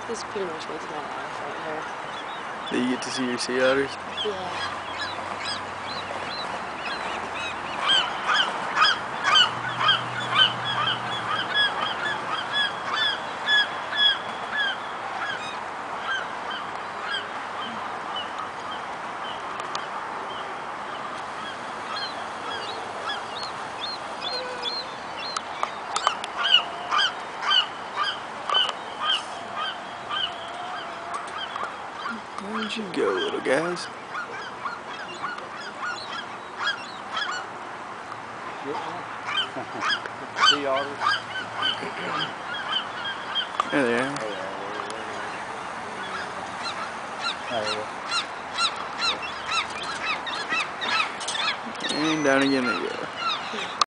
This pretty much makes my life right here. Do you get to see your sea otters? Yeah. Where'd you go, little guys? Sea otters. There they are. And down again they go.